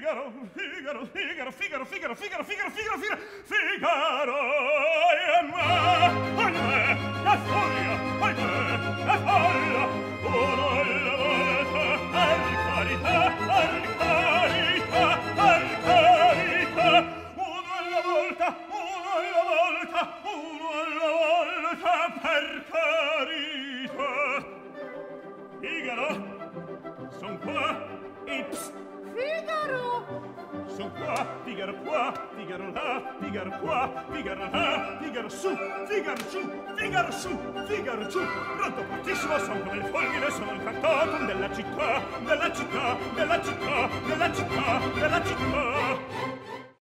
Son qua, ips. Figaro! Son qua, Figaro qua, Figaro là, Figaro qua, Figaro là, Figaro su, Figaro giù, Figaro su, Figaro giù. Pronto, prontissimo, son come il fulmine, sono il factotum della città, della città, della città, della città, della città.